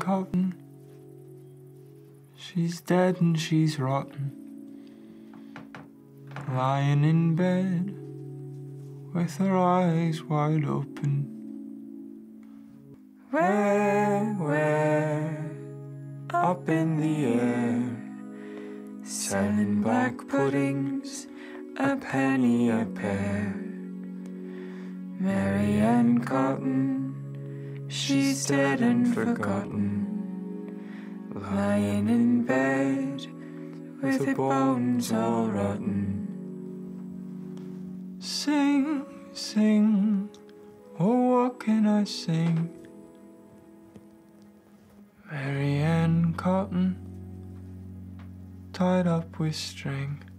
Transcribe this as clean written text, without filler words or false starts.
Cotton, she's dead and she's rotten, lying in bed with her eyes wide open. Where, up in the air, selling black puddings, a penny a pair. Mary Ann Cotton, she's dead and forgotten, lying in bed with her bones all rotten. Sing, sing, oh what can I sing? Mary Ann Cotton, tied up with string.